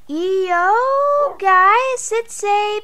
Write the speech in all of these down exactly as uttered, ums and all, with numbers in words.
Yo guys, it's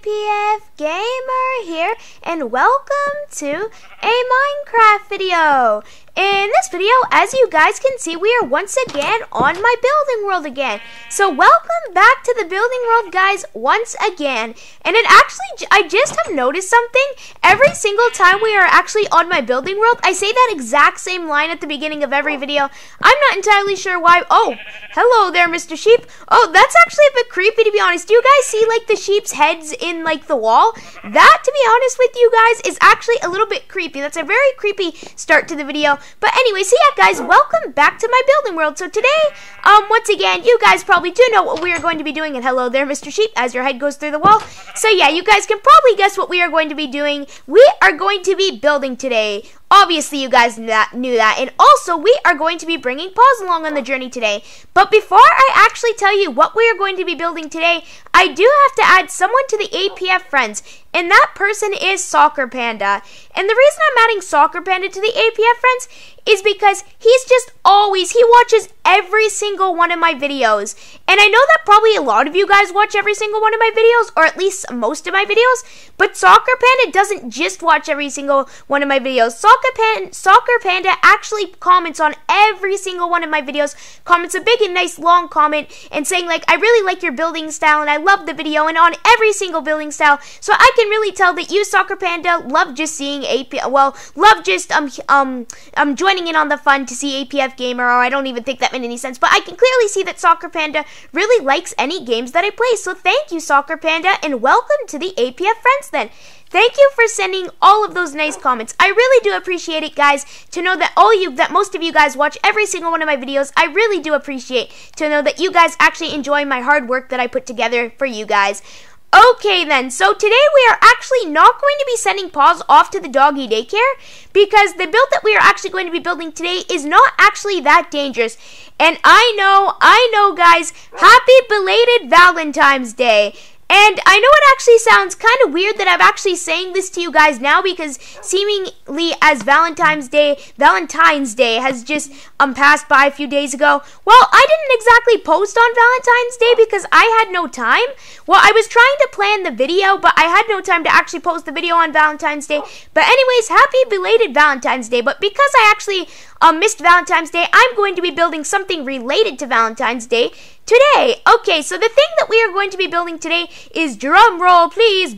aPfgamer here, and welcome to a Minecraft video. In this video, as you guys can see, we are once again on my building world again. So welcome back to the building world, guys, once again. And it actually, I just have noticed something. Every single time we are actually on my building world, I say that exact same line at the beginning of every video. I'm not entirely sure why. Oh, hello there, Mister Sheep. Oh, that's actually a bit creepy, to be honest. Do you guys see like the sheep's heads in like the wall? That, to be honest with you guys, is actually a little bit creepy. That's a very creepy start to the video. But anyway, so yeah, guys, welcome back to my building world. So today, um, once again, you guys probably do know what we are going to be doing. And hello there, Mister Sheep, as your head goes through the wall. So yeah, you guys can probably guess what we are going to be doing. We are going to be building today. Obviously, you guys knew that, knew that. And also, we are going to be bringing Paws along on the journey today. But before I actually tell you what we are going to be building today, I do have to add someone to the A P F friends. And that person is Soccer Panda. And the reason I'm adding Soccer Panda to the A P F friends is because he's just always, he watches every single one of my videos. And I know that probably a lot of you guys watch every single one of my videos, or at least most of my videos. But Soccer Panda doesn't just watch every single one of my videos. Soccer Pan Soccer Panda actually comments on every single one of my videos, comments a big and nice long comment and saying like, I really like your building style and I love the video, and on every single building style. So I can really tell that you, Soccer Panda, love just seeing A P, well, love just um um um joining in on the fun to see aPfgamer, or I don't even think that made any sense, but I can clearly see that Soccer Panda really likes any games that I play. So thank you, Soccer Panda, and welcome to the A P F friends then. Thank you for sending all of those nice comments. I really do appreciate it, guys, to know that all you, that most of you guys watch every single one of my videos. I really do appreciate to know that you guys actually enjoy my hard work that I put together for you guys. Okay then, so today we are actually not going to be sending Paws off to the doggy daycare because the build that we are actually going to be building today is not actually that dangerous. And I know, I know guys, happy belated Valentine's Day. And I know it actually sounds kind of weird that I'm actually saying this to you guys now, because seemingly as Valentine's Day, Valentine's Day has just um passed by a few days ago. Well, I didn't exactly post on Valentine's Day because I had no time. Well, I was trying to plan the video, but I had no time to actually post the video on Valentine's Day. But anyways, happy belated Valentine's Day. But because I actually um, missed Valentine's Day, I'm going to be building something related to Valentine's Day today. Okay, so the thing that we are going to be building today is, drum roll please,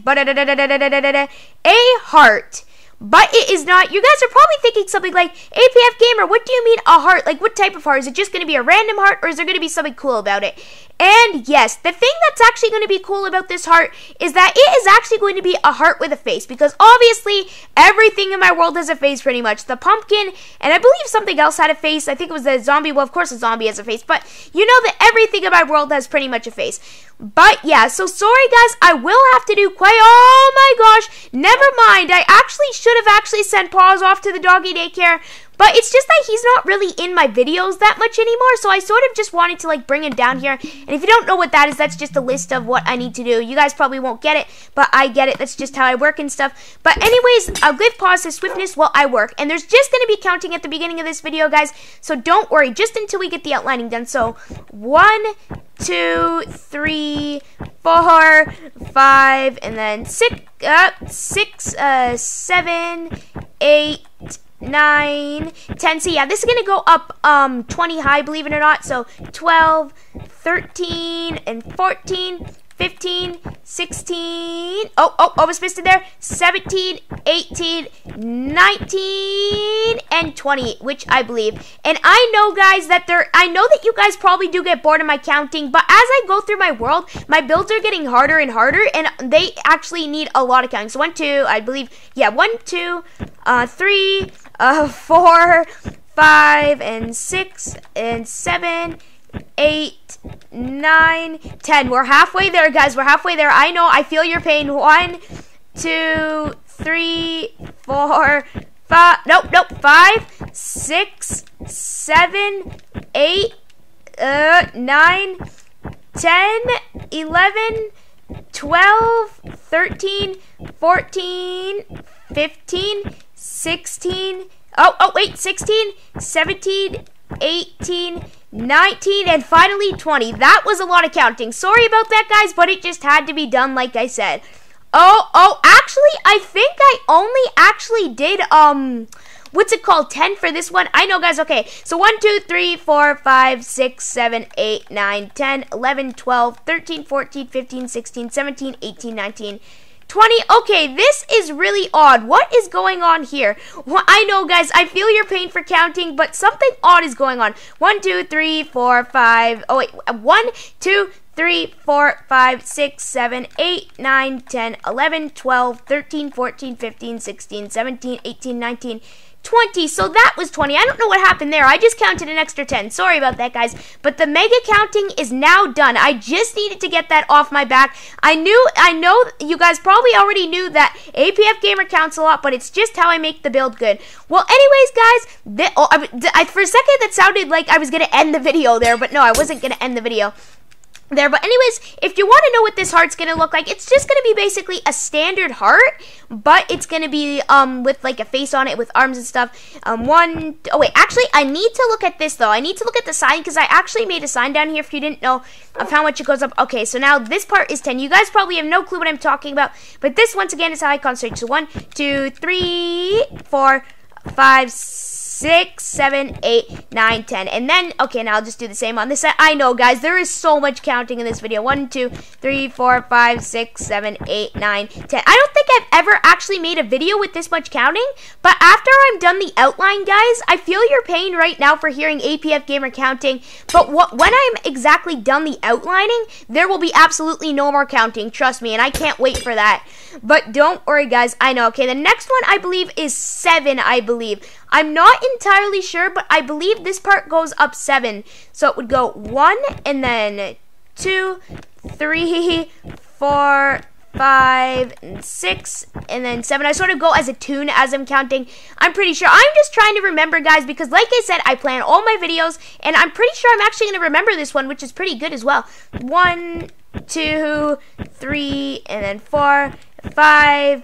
a heart. But it is not. You guys are probably thinking something like, aPfgamer, what do you mean a heart? Like, what type of heart? Is it just going to be a random heart, or is there going to be something cool about it? And yes, the thing that's actually going to be cool about this heart is that it is actually going to be a heart with a face, because obviously everything in my world has a face pretty much. The pumpkin, and I believe something else had a face. I think it was the zombie. Well, of course a zombie has a face, but you know that everything in my world has pretty much a face. But yeah, so sorry guys, I will have to do quite, oh my gosh, never mind. I actually should have actually sent Paws off to the doggy daycare. But it's just that he's not really in my videos that much anymore, so I sort of just wanted to like bring him down here. And if you don't know what that is, that's just a list of what I need to do. You guys probably won't get it, but I get it. That's just how I work and stuff. But anyways, I'll give Paws his swiftness while I work. And there's just going to be counting at the beginning of this video, guys, so don't worry, just until we get the outlining done. So, one, two, three, four, five, and then six, uh, six, uh, seven, eight, nine, ten. So yeah, this is gonna go up um twenty high, believe it or not. So twelve, thirteen, and fourteen, fifteen, sixteen. Oh, oh, almost missed it there. seventeen, eighteen, nineteen, and twenty, which I believe. And I know, guys, that there, I know that you guys probably do get bored of my counting, but as I go through my world, my builds are getting harder and harder, and they actually need a lot of counting. So one, two, I believe, yeah, one, two, uh, three, uh, four, five, and six, and seven, eight, nine, ten. We're halfway there, guys. We're halfway there. I know. I feel your pain. One, two, three, four, five. Nope, nope. Five, six, seven, eight, uh, nine, ten, eleven, twelve, thirteen, fourteen, fifteen, sixteen. Oh, oh, wait. sixteen, seventeen, eighteen, nineteen, and finally twenty. That was a lot of counting. Sorry about that, guys, but it just had to be done like I said. Oh, oh, actually, I think I only actually did, um... what's it called? ten for this one? I know, guys. Okay, so one, two, three, four, five, six, seven, eight, nine, ten, eleven, twelve, thirteen, fourteen, fifteen, sixteen, seventeen, eighteen, nineteen, twenty. Okay, this is really odd. What is going on here? Well, I know, guys. I feel your pain for counting, but something odd is going on. one, two, three, four, five. Oh, wait. one, two, three, four, five, six, seven, eight, nine, ten, eleven, twelve, thirteen, fourteen, fifteen, sixteen, seventeen, eighteen, nineteen, twenty. So that was twenty. I don't know what happened there. I just counted an extra ten. Sorry about that, guys. But the mega counting is now done. I just needed to get that off my back. I knew, I know you guys probably already knew that aPfgamer counts a lot, but it's just how I make the build good. Well, anyways, guys, the, oh, I, I, for a second that sounded like I was going to end the video there, but no, I wasn't going to end the video there. But anyways, if you want to know what this heart's going to look like, it's just going to be basically a standard heart, but it's going to be um with like a face on it with arms and stuff. Um, one, oh wait, actually, I need to look at this though. I need to look at the sign because I actually made a sign down here if you didn't know of how much it goes up. Okay, so now this part is ten. You guys probably have no clue what I'm talking about, but this once again is how I concentrate. So one, two, three, four, five, six, seven, eight, nine, ten. And then, okay, now I'll just do the same on this side. I know, guys, there is so much counting in this video. one, two, three, four, five, six, seven, eight, nine, ten. I don't think I've ever actually made a video with this much counting, but after I'm done the outline, guys, I feel your pain right now for hearing aPfgamer counting, but what, when I'm exactly done the outlining, there will be absolutely no more counting, trust me, and I can't wait for that. But don't worry, guys, I know. Okay, the next one, I believe, is seven, I believe. I'm not entirely sure, but I believe this part goes up seven. So it would go one, and then two, three, four, five, and six, and then seven. I sort of go as a tune as I'm counting. I'm pretty sure. I'm just trying to remember, guys, because like I said, I plan all my videos, and I'm pretty sure I'm actually going to remember this one, which is pretty good as well. One, two, three, and then four, five,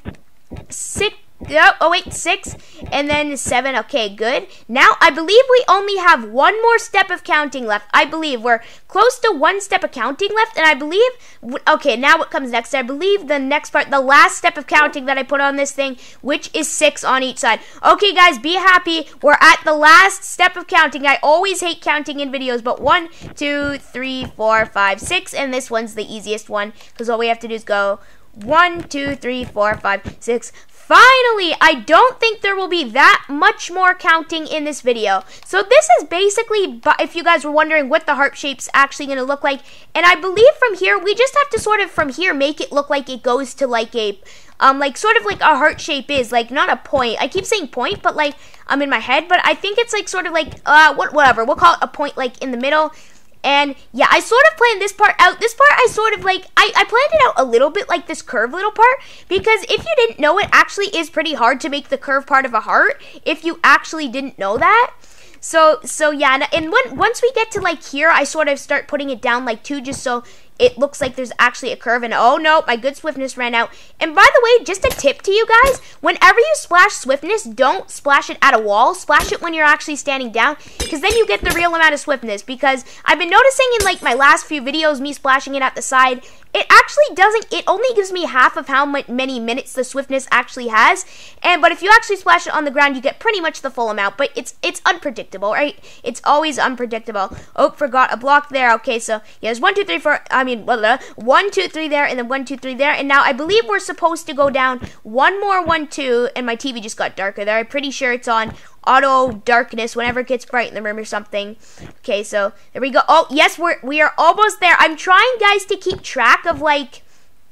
six. Oh, oh wait, six, and then seven. Okay, good. Now, I believe we only have one more step of counting left. I believe we're close to one step of counting left, and I believe, okay, now what comes next? I believe the next part, the last step of counting that I put on this thing, which is six on each side. Okay, guys, be happy. We're at the last step of counting. I always hate counting in videos, but one, two, three, four, five, six, and this one's the easiest one, because all we have to do is go one, two, three, four, five, six. Finally, I don't think there will be that much more counting in this video. So this is basically, if you guys were wondering what the heart shape's actually going to look like, and I believe from here, we just have to sort of from here make it look like it goes to like a, um, like sort of like a heart shape is, like not a point. I keep saying point, but like I'm in my head, but I think it's like sort of like, uh, what, whatever, we'll call it a point like in the middle. And yeah, I sort of planned this part out. This part I sort of like, I, I planned it out a little bit like this curve little part, because if you didn't know, it actually is pretty hard to make the curve part of a heart if you actually didn't know that. So, so yeah, and, and when, once we get to like here, I sort of start putting it down like two, just so it looks like there's actually a curve. And oh no, my good swiftness ran out. And by the way, just a tip to you guys, whenever you splash swiftness, don't splash it at a wall. Splash it when you're actually standing down, because then you get the real amount of swiftness. Because I've been noticing in like my last few videos, me splashing it at the side, it actually doesn't, it only gives me half of how many minutes the swiftness actually has. And but if you actually splash it on the ground, you get pretty much the full amount. But it's it's unpredictable, right? It's always unpredictable. Oh, forgot a block there. Okay, so yeah, there's one, two, three, four, I mean, blah, blah, one, two, three there, and then one, two, three there. And now I believe we're supposed to go down one more, one, two, and my T V just got darker there. I'm pretty sure it's on auto darkness whenever it gets bright in the room or something. Okay, so there we go. Oh yes, we're we are almost there. I'm trying, guys, to keep track of like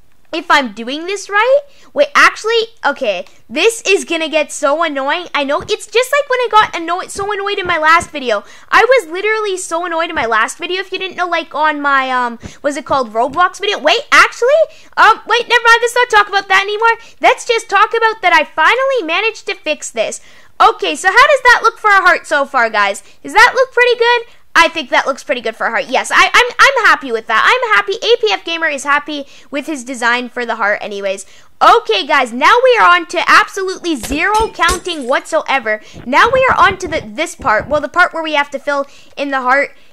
if I'm doing this right. Wait, actually, okay, this is gonna get so annoying. I know, it's just like when I got annoyed so annoyed in my last video. I was literally so annoyed in my last video, if you didn't know, like on my um what's it called, Roblox video. Wait, actually, um wait, never mind, let's not talk about that anymore. Let's just talk about that I finally managed to fix this. Okay, so how does that look for a heart so far, guys? Does that look pretty good? I think that looks pretty good for a heart. Yes, I, I'm I'm happy with that. I'm happy. aPfgamer is happy with his design for the heart anyways. Okay, guys, now we are on to absolutely zero counting whatsoever. Now we are on to the, this part. Well, the part where we have to fill in the heart.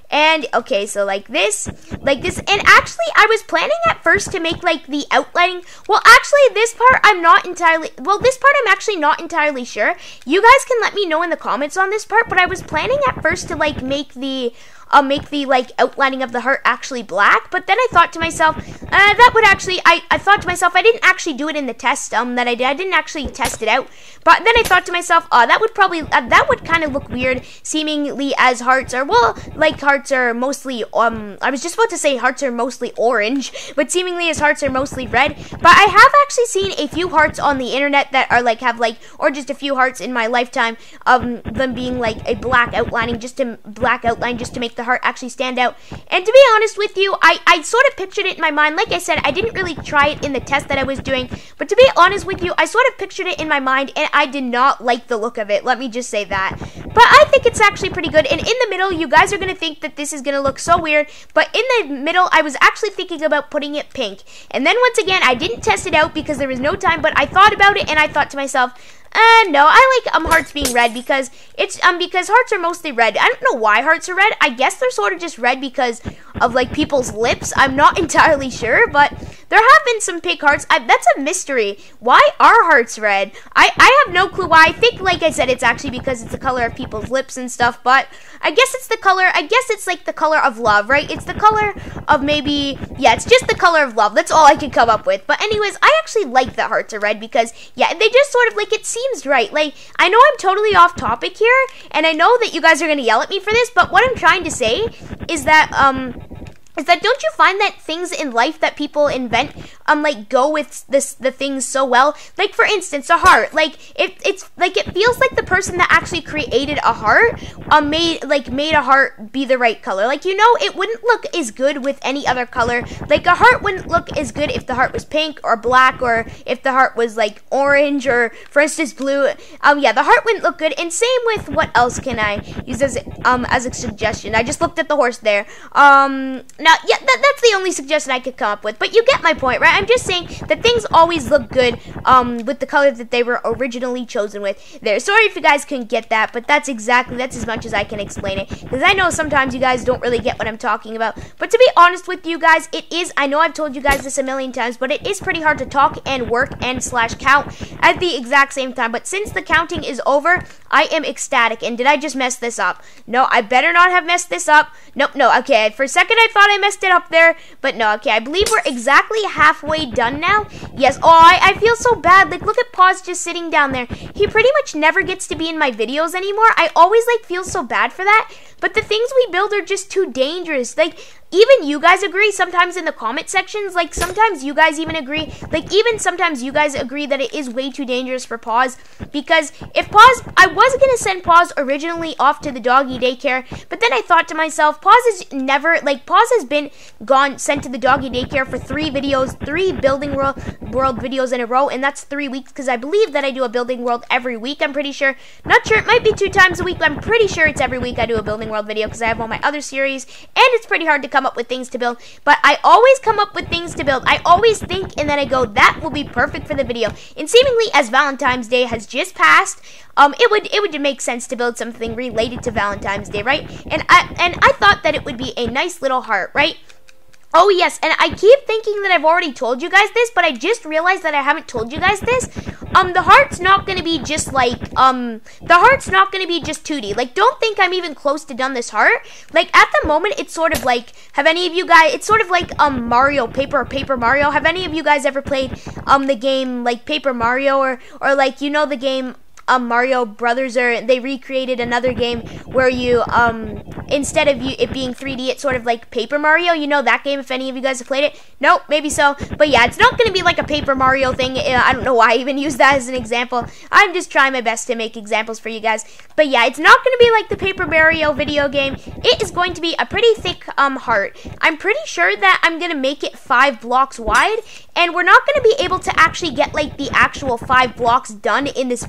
And okay, so like this, like this, and actually I was planning at first to make like the outlining. Well, actually this part I'm not entirely, well this part I'm actually not entirely sure. You guys can let me know in the comments on this part, but I was planning at first to like make the I'll make the like outlining of the heart actually black, but then I thought to myself, uh, that would actually, I, I thought to myself, I didn't actually do it in the test um that I did, I didn't actually test it out, but then I thought to myself, uh, that would probably, uh, that would kind of look weird, seemingly as hearts are, well, like hearts are mostly, um, I was just about to say hearts are mostly orange, but seemingly as hearts are mostly red, but I have actually seen a few hearts on the internet that are like, have like, or just a few hearts in my lifetime, um, them being like a black outlining, just a black outline, just to make the heart actually stand out. And to be honest with you, I, I sort of pictured it in my mind. Like I said, I didn't really try it in the test that I was doing, but to be honest with you, I sort of pictured it in my mind, and I did not like the look of it. Let me just say that. But I think it's actually pretty good, and in the middle, you guys are going to think that this is going to look so weird, but in the middle, I was actually thinking about putting it pink. And then once again, I didn't test it out because there was no time, but I thought about it, and I thought to myself, Uh, no, I like um hearts being red because it's um because hearts are mostly red. I don't know why hearts are red. I guess they're sort of just red because of like people's lips. I'm not entirely sure, but there have been some pink hearts. I, that's a mystery. Why are hearts red? I I have no clue why. I think, like I said, it's actually because it's the color of people's lips and stuff. But I guess it's the color. I guess it's like the color of love, right? It's the color of maybe yeah. It's just the color of love. That's all I can come up with. But anyways, I actually like that hearts are red because yeah, they just sort of like it seems right. Like, I know I'm totally off topic here, and I know that you guys are going to yell at me for this, but what I'm trying to say is that, um, is that don't you find that things in life that people invent, um, like, go with this, the things so well? Like, for instance, a heart. Like, it, it's, like, it feels like the person that actually created a heart, um, made, like, made a heart be the right color. Like, you know, it wouldn't look as good with any other color. Like, a heart wouldn't look as good if the heart was pink or black, or if the heart was, like, orange, or, for instance, blue. Um, yeah, the heart wouldn't look good. And same with, what else can I use as, um, as a suggestion? I just looked at the horse there. Um... Now, yeah, that, that's the only suggestion I could come up with, but you get my point, right? I'm just saying that things always look good um, with the color that they were originally chosen with. There, sorry if you guys couldn't get that, but that's exactly, that's as much as I can explain it, because I know sometimes you guys don't really get what I'm talking about, but to be honest with you guys, it is, I know I've told you guys this a million times, but it is pretty hard to talk and work and slash count at the exact same time, but since the counting is over, I am ecstatic, and did I just mess this up? No, I better not have messed this up. Nope, no, okay, for a second I thought I messed it up there, but no, okay, I believe we're exactly halfway done now. Yes, oh, I, I feel so bad. Like, look at Paws just sitting down there. He pretty much never gets to be in my videos anymore. I always, like, feel so bad for that, but the things we build are just too dangerous. Like, even you guys agree sometimes in the comment sections, like, sometimes you guys even agree, like, even sometimes you guys agree that it is way too dangerous for Paws, because if Paws, I was gonna send Paws originally off to the doggy daycare, but then I thought to myself, Paws is never, like, Paws has been gone, sent to the doggy daycare for three videos, three building world, world videos in a row, and that's three weeks, because I believe that I do a building world every week, I'm pretty sure. Not sure, it might be two times a week, but I'm pretty sure it's every week I do a building world video, because I have all my other series, and it's pretty hard to come up with things to build, but I always come up with things to build. I always think, and then I go, that will be perfect for the video. And seemingly, as Valentine's Day has just passed, um, it would it would make sense to build something related to Valentine's Day, right? And I and I thought that it would be a nice little heart, right? Oh yes, and I keep thinking that I've already told you guys this, but I just realized that I haven't told you guys this. Um, the heart's not gonna be just like, um, the heart's not gonna be just two D. Like, don't think I'm even close to done this heart. Like, at the moment, it's sort of like, have any of you guys, it's sort of like, um, Mario, Paper, Paper Mario. Have any of you guys ever played, um, the game, like, Paper Mario, or, or like, you know the game, um, Mario Brothers, or they recreated another game where you, um, instead of you it being three D, it's sort of like Paper Mario. You know that game, if any of you guys have played it? Nope, maybe so. But yeah, it's not going to be like a Paper Mario thing. I don't know why I even use that as an example. I'm just trying my best to make examples for you guys. But yeah, it's not going to be like the Paper Mario video game. It is going to be a pretty thick um heart. I'm pretty sure that I'm going to make it five blocks wide, and we're not going to be able to actually get like the actual five blocks done in this video, because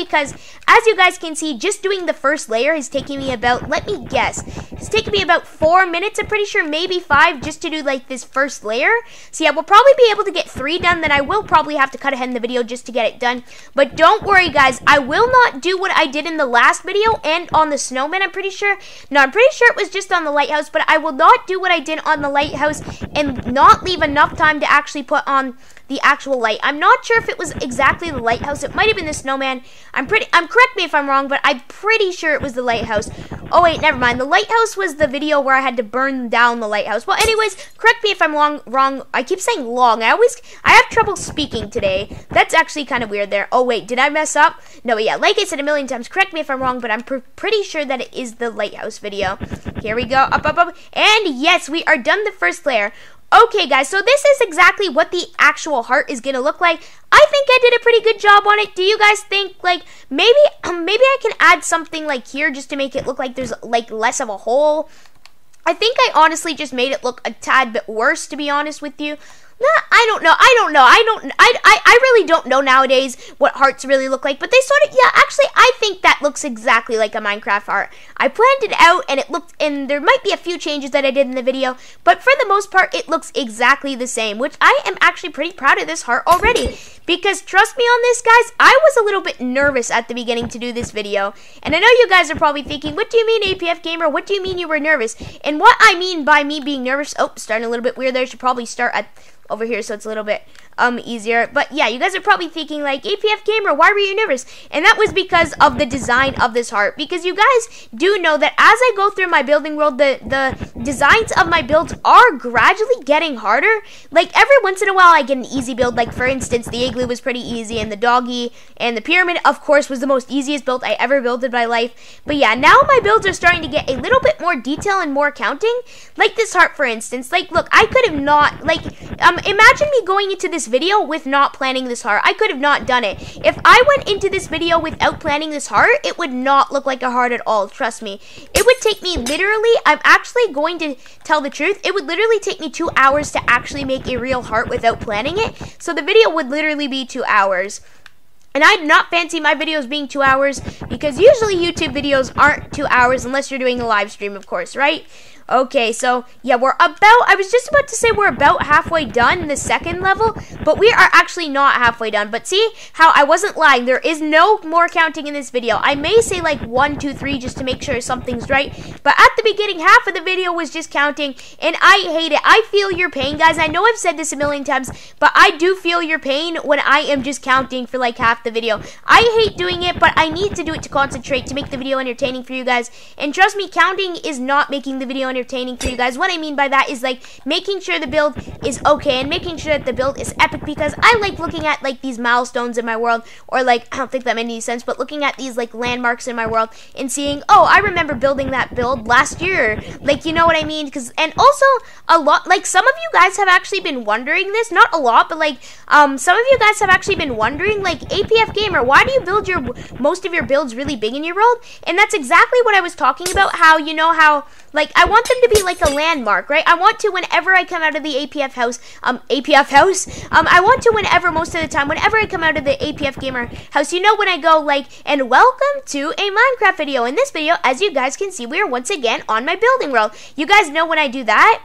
because, as you guys can see, just doing the first layer is taking me about, let me guess, it's taking me about four minutes, I'm pretty sure, maybe five, just to do, like, this first layer. So, yeah, we'll probably be able to get three done, then I will probably have to cut ahead in the video just to get it done. But don't worry, guys, I will not do what I did in the last video and on the snowman, I'm pretty sure. No, I'm pretty sure it was just on the lighthouse, but I will not do what I did on the lighthouse and not leave enough time to actually put on the actual light. I'm not sure if it was exactly the lighthouse. It might have been the snowman. I'm pretty, I'm correct me if I'm wrong, but I'm pretty sure it was the lighthouse. Oh wait, never mind. The lighthouse was the video where I had to burn down the lighthouse. Well, anyways, correct me if I'm long, wrong. I keep saying long. I always, I have trouble speaking today. That's actually kind of weird there. Oh wait, did I mess up? No, yeah, like I said a million times, correct me if I'm wrong, but I'm pr pretty sure that it is the lighthouse video. Here we go, up, up, up. And yes, we are done the first layer. Okay, guys, so this is exactly what the actual heart is going to look like. I think I did a pretty good job on it. Do you guys think, like, maybe um, maybe I can add something, like, here just to make it look like there's, like, less of a hole? I think I honestly just made it look a tad bit worse, to be honest with you. Nah, I don't know. I don't know. I don't. I, I. I really don't know nowadays what hearts really look like. But they sort of. Yeah, actually, I think that looks exactly like a Minecraft heart. I planned it out, and it looked. And there might be a few changes that I did in the video, but for the most part, it looks exactly the same. Which I am actually pretty proud of this heart already. Because trust me on this, guys, I was a little bit nervous at the beginning to do this video. And I know you guys are probably thinking, what do you mean, aPfgamer? What do you mean you were nervous? And what I mean by me being nervous, oh, starting a little bit weird there. I should probably start at over here so it's a little bit um easier. But yeah, you guys are probably thinking like, aPfgamer, why were you nervous? And that was because of the design of this heart. Because you guys do know that as I go through my building world, the the designs of my builds are gradually getting harder. Like every once in a while I get an easy build. Like for instance, the igloo was pretty easy, and the doggy and the pyramid of course was the most easiest build I ever built in my life. But yeah, now my builds are starting to get a little bit more detail and more counting. Like this heart, for instance. Like look, I could have not like um imagine me going into this video with not planning this heart. I could have not done it. If I went into this video without planning this heart, it would not look like a heart at all. Trust me. It would take me literally, I'm actually going to tell the truth, it would literally take me two hours to actually make a real heart without planning it. So the video would literally be two hours. And I do not fancy my videos being two hours because usually YouTube videos aren't two hours unless you're doing a live stream, of course, right? Okay, so yeah, we're about, I was just about to say we're about halfway done in the second level, but we are actually not halfway done. But see how I wasn't lying, there is no more counting in this video. I may say like one, two, three just to make sure something's right, but at the beginning, half of the video was just counting, and I hate it. I feel your pain, guys. I know I've said this a million times, but I do feel your pain when I am just counting for like half the video. I hate doing it, but I need to do it to concentrate, to make the video entertaining for you guys, and trust me, counting is not making the video entertaining for you guys. What I mean by that is like making sure the build is okay and making sure that the build is epic, because I like looking at like these milestones in my world, or like, I don't think that made any sense, but looking at these like landmarks in my world and seeing, oh, I remember building that build last year, like, you know what I mean? Because, and also a lot, like some of you guys have actually been wondering this, not a lot, but like um some of you guys have actually been wondering, like, aPfgamer, why do you build your most of your builds really big in your world? And that's exactly what I was talking about, how, you know, how like I want them to be like a landmark, right? I want to, whenever I come out of the A P F house, um, A P F house, um, I want to, whenever, most of the time, whenever I come out of the aPfgamer house, you know, when I go like, and welcome to a Minecraft video. In this video, as you guys can see, we are once again on my building world. You guys know when I do that,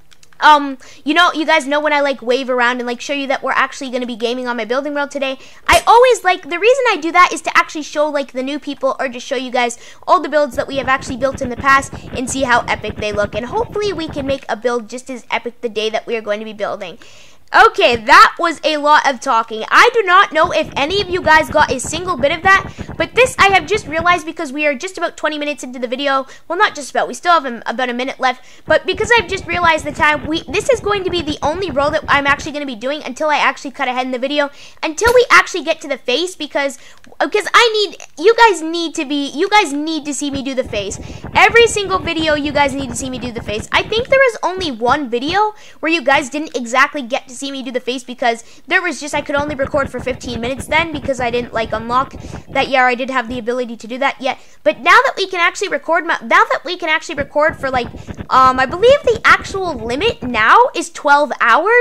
Um, you know, you guys know when I like wave around and like show you that we're actually going to be gaming on my building world today. I always like, the reason I do that is to actually show like the new people, or just show you guys all the builds that we have actually built in the past and see how epic they look. And hopefully we can make a build just as epic the day that we are going to be building. Okay, that was a lot of talking. I do not know if any of you guys got a single bit of that, but this I have just realized, because we are just about twenty minutes into the video. Well, not just about, we still have a, about a minute left, but because I've just realized the time, we this is going to be the only row that I'm actually going to be doing until I actually cut ahead in the video, until we actually get to the face, because because I need, you guys need to be, you guys need to see me do the face. Every single video, you guys need to see me do the face. I think there was only one video where you guys didn't exactly get to see me do the face, because there was just, I could only record for fifteen minutes then, because I didn't like unlock that. Yeah, I did have the ability to do that yet, but now that we can actually record my, now that we can actually record for like um I believe the actual limit now is twelve hours,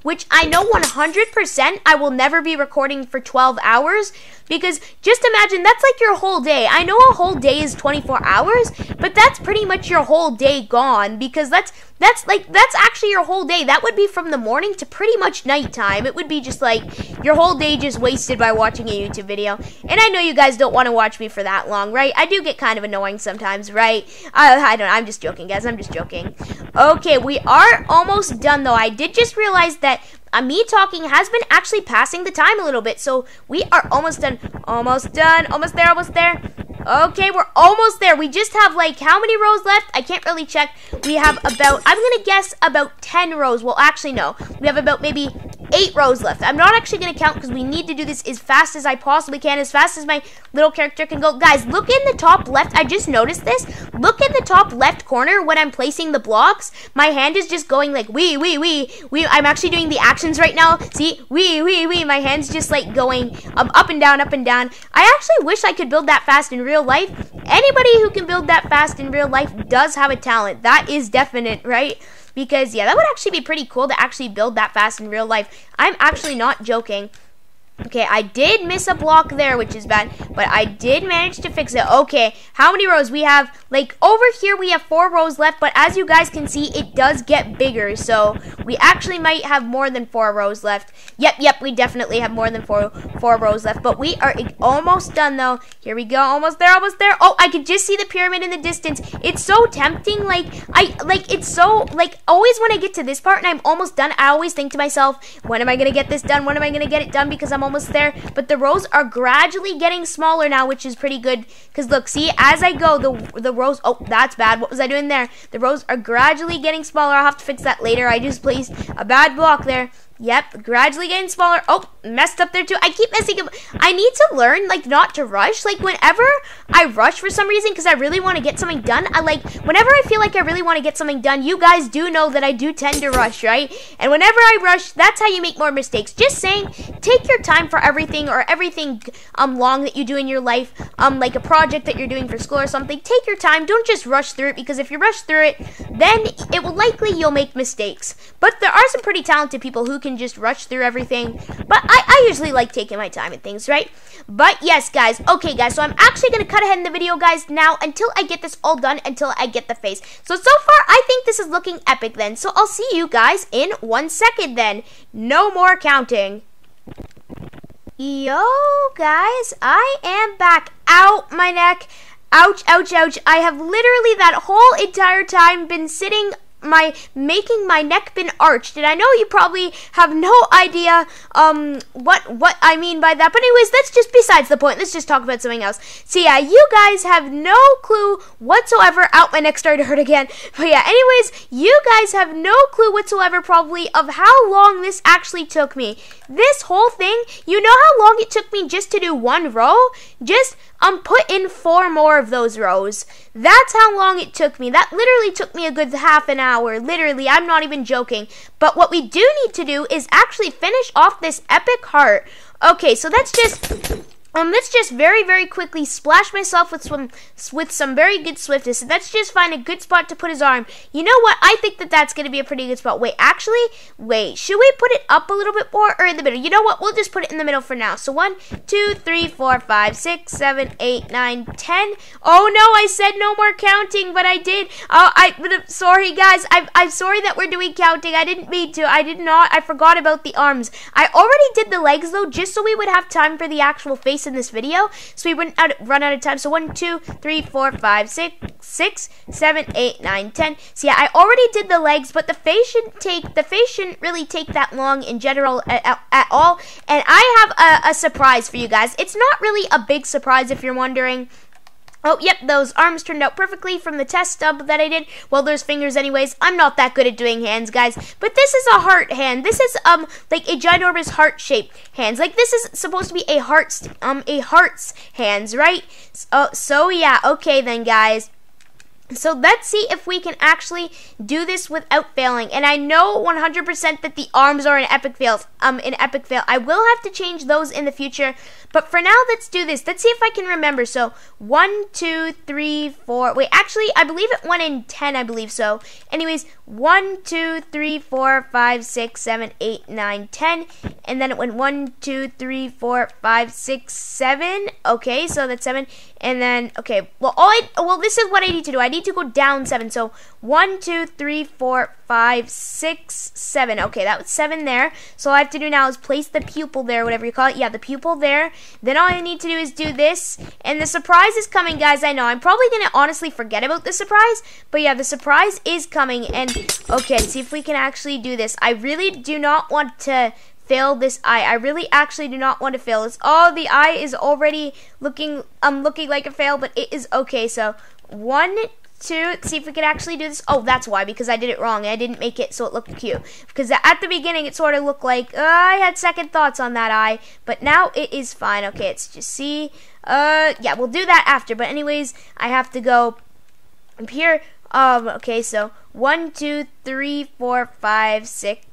which I know one hundred percent I will never be recording for twelve hours, because just imagine that's like your whole day. I know a whole day is twenty-four hours, but that's pretty much your whole day gone, because that's that's like that's actually your whole day. That would be from the morning to pretty much nighttime. It would be just like your whole day just wasted by watching a YouTube video. And I know you guys don't want to watch me for that long, right? I do get kind of annoying sometimes, right? I, I don't I'm just joking, guys. I'm just joking. Okay, we are almost done though. I did just realize that Uh, me talking has been actually passing the time a little bit, so we are almost done. Almost done. Almost there. Almost there. Okay, we're almost there. We just have, like, how many rows left? I can't really check. We have about, I'm going to guess about ten rows. Well, actually, no. We have about maybe eight rows left. I'm not actually going to count because we need to do this as fast as I possibly can, as fast as my little character can go. Guys, look in the top left. I just noticed this. Look in the top left corner when I'm placing the blocks. My hand is just going like, wee, wee, wee, wee. I'm actually doing the actions right now. See? Wee, wee, wee. My hand's just like going um, up and down, up and down. I actually wish I could build that fast in real life. Anybody who can build that fast in real life does have a talent. That is definite, right? Because, yeah, that would actually be pretty cool to actually build that fast in real life. I'm actually not joking. Okay, I did miss a block there, which is bad, but I did manage to fix it. Okay, how many rows? We have, like, over here we have four rows left, but as you guys can see, it does get bigger, so we actually might have more than four rows left. Yep, yep, we definitely have more than four four rows left, but we are almost done, though. Here we go, almost there, almost there. Oh, I could just see the pyramid in the distance. It's so tempting, like, I, like, it's so, like, always when I get to this part and I'm almost done, I always think to myself, when am I going to get this done? When am I going to get it done? Because I'm almost there, but the rows are gradually getting smaller now, which is pretty good, because look, see, as I go, the the rows, oh, that's bad. What was I doing there? The rows are gradually getting smaller. I'll have to fix that later. I just placed a bad block there. Yep, gradually getting smaller. Oh, messed up there too. I keep messing up. I need to learn, like, not to rush. Like, whenever I rush for some reason, because I really want to get something done, I, like, whenever I feel like I really want to get something done, you guys do know that I do tend to rush, right? And whenever I rush, that's how you make more mistakes. Just saying, take your time for everything, or everything um long that you do in your life, um, like a project that you're doing for school or something. Take your time. Don't just rush through it, because if you rush through it, then it will likely you'll make mistakes. But there are some pretty talented people who can just rush through everything, but I, I usually like taking my time and things, right? But yes, guys, okay, guys, so I'm actually going to cut ahead in the video, guys, now until I get this all done, until I get the face. So, so far, I think this is looking epic then, so I'll see you guys in one second then. No more counting. Yo, guys, I am back. Out my neck. Ouch, ouch, ouch. I have literally that whole entire time been sitting my making my neck been arched, and I know you probably have no idea um what what I mean by that, but anyways, that's just besides the point. Let's just talk about something else. So yeah, you guys have no clue whatsoever. Out, my neck started to hurt again. But yeah, anyways, you guys have no clue whatsoever probably of how long this actually took me. This whole thing, you know how long it took me just to do one row? Just um put in four more of those rows. That's how long it took me. That literally took me a good half an hour. Literally, I'm not even joking. But what we do need to do is actually finish off this epic heart. Okay, so that's just Um, let's just very, very quickly splash myself with some, with some very good swiftness. And let's just find a good spot to put his arm. You know what? I think that that's going to be a pretty good spot. Wait, actually, wait. Should we put it up a little bit more or in the middle? You know what? We'll just put it in the middle for now. So one, two, three, four, five, six, seven, eight, nine, ten. Oh, no, I said no more counting, but I did. Oh, I, sorry, guys. I'm, I'm sorry that we're doing counting. I didn't mean to. I did not. I forgot about the arms. I already did the legs, though, just so we would have time for the actual face in this video, so we wouldn't out, run out of time. So one, two, three, four, five, six, six, seven, eight, nine, ten. So yeah, I already did the legs, but the face shouldn't take the face shouldn't really take that long in general at, at, at all. And I have a, a surprise for you guys. It's not really a big surprise if you're wondering. Oh, yep, those arms turned out perfectly from the test stub that I did. Well, there's fingers anyways. I'm not that good at doing hands, guys. But this is a heart hand. This is, um, like a ginormous heart-shaped hands. Like, this is supposed to be a heart's, um, a heart's hands, right? So, so yeah, okay then, guys. So let's see if we can actually do this without failing. And I know one hundred percent that the arms are an epic fail. Um, an epic fail. I will have to change those in the future. But for now, let's do this. Let's see if I can remember. So one, two, three, four. Wait, actually, I believe it went in ten. I believe so. Anyways, one, two, three, four, five, six, seven, eight, nine, ten. And then it went one, two, three, four, five, six, seven. Okay, so that's seven. And then, okay, well, all I, well, this is what I need to do. I need to go down seven. So one, two, three, four, five, six, seven. Okay, that was seven there. So all I have to do now is place the pupil there, whatever you call it. Yeah, the pupil there. Then all I need to do is do this. And the surprise is coming, guys. I know. I'm probably going to honestly forget about the surprise. But yeah, the surprise is coming. And okay, let's see if we can actually do this. I really do not want to fail this eye. I really actually do not want to fail this. Oh, the eye is already looking um looking like a fail, but it is okay. So one, two, let's see if we can actually do this. Oh, that's why, because I did it wrong. I didn't make it so it looked cute. Because at the beginning it sort of looked like uh, I had second thoughts on that eye, but now it is fine. Okay, let's just see. Uh yeah, we'll do that after. But anyways, I have to go up here. Um okay, so one, two, three, four, five, six,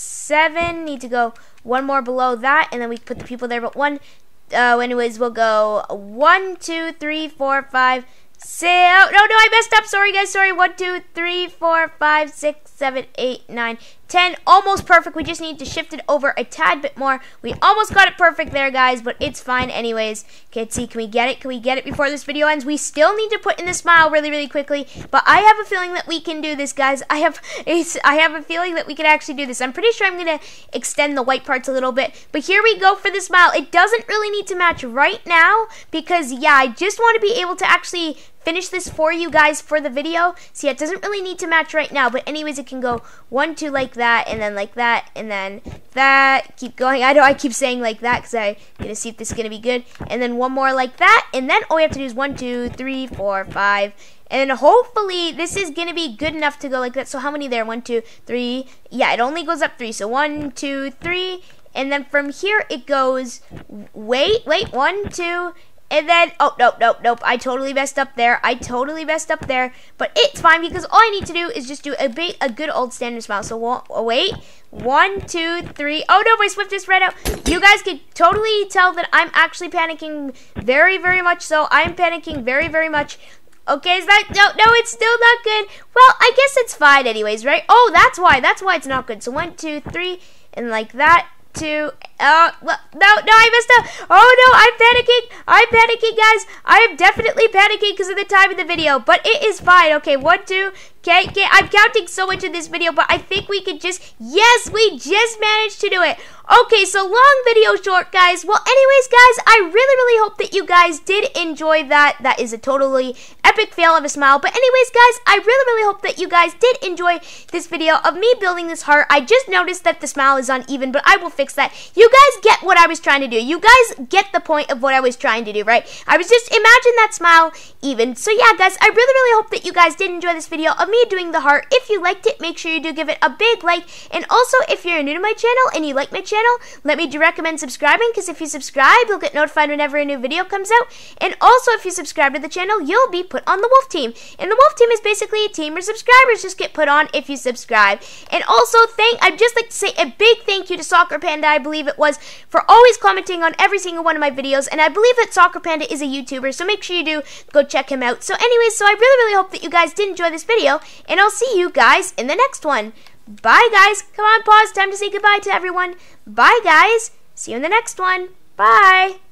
seven. Need to go one more below that, and then we put the people there. But one, uh, anyways, we'll go one, two, three, four, five, six. Oh, no, no, I messed up. Sorry, guys. Sorry. One, two, three, four, five, six, seven, eight, nine, ten. Almost perfect. We just need to shift it over a tad bit more. We almost got it perfect there, guys, but it's fine anyways. Okay, let's see. Can we get it? Can we get it before this video ends? We still need to put in the smile really, really quickly, but I have a feeling that we can do this, guys. I have a, I have a feeling that we can actually do this. I'm pretty sure I'm going to extend the white parts a little bit, but here we go for the smile. It doesn't really need to match right now because, yeah, I just want to be able to actually finish this for you guys for the video. So yeah, it doesn't really need to match right now, but anyways, it can go one, two like that, and then like that, and then that. Keep going. I know I keep saying like that because I'm gonna see if this is gonna be good, and then one more like that, and then all we have to do is one, two, three, four, five, and hopefully this is gonna be good enough to go like that. So how many there? One, two, three. Yeah, it only goes up three. So one, two, three, and then from here it goes. Wait, wait, one, two. And then, oh, nope, nope, nope. I totally messed up there. I totally messed up there. But it's fine because all I need to do is just do a big, a good old standard smile. So, one, oh, wait. One, two, three. Oh, no, my Swift just read out. You guys can totally tell that I'm actually panicking very, very much so. I'm panicking very, very much. Okay, is that, no, no, it's still not good. Well, I guess it's fine anyways, right? Oh, that's why. That's why it's not good. So, one, two, three, and like that. Two, uh, well, no, no, I messed up. Oh no, I'm panicking. I'm panicking, guys. I am definitely panicking because of the time of the video, but it is fine. Okay, one, two. Okay, okay, I'm counting so much in this video, but I think we could just, yes, we just managed to do it. Okay, so long video short, guys. Well, anyways, guys, I really, really hope that you guys did enjoy that. That is a totally epic fail of a smile. But anyways, guys, I really, really hope that you guys did enjoy this video of me building this heart. I just noticed that the smile is uneven, but I will fix that. You guys get what I was trying to do. You guys get the point of what I was trying to do, right? I was just, imagine that smile even. So yeah, guys, I really, really hope that you guys did enjoy this video of me doing the heart. If you liked it, make sure you do give it a big like. And also, if you're new to my channel and you like my channel, let me do recommend subscribing, because if you subscribe, you'll get notified whenever a new video comes out. And also, if you subscribe to the channel, you'll be put on the Wolf Team. And the Wolf Team is basically a team where subscribers just get put on if you subscribe. And also, thank I'd just like to say a big thank you to Soccer Panda, I believe it was, for always commenting on every single one of my videos. And I believe that Soccer Panda is a YouTuber, so make sure you do go check him out. So anyways, so I really, really hope that you guys did enjoy this video, and I'll see you guys in the next one. Bye, guys. Come on, pause. Time to say goodbye to everyone. Bye, guys. See you in the next one. Bye.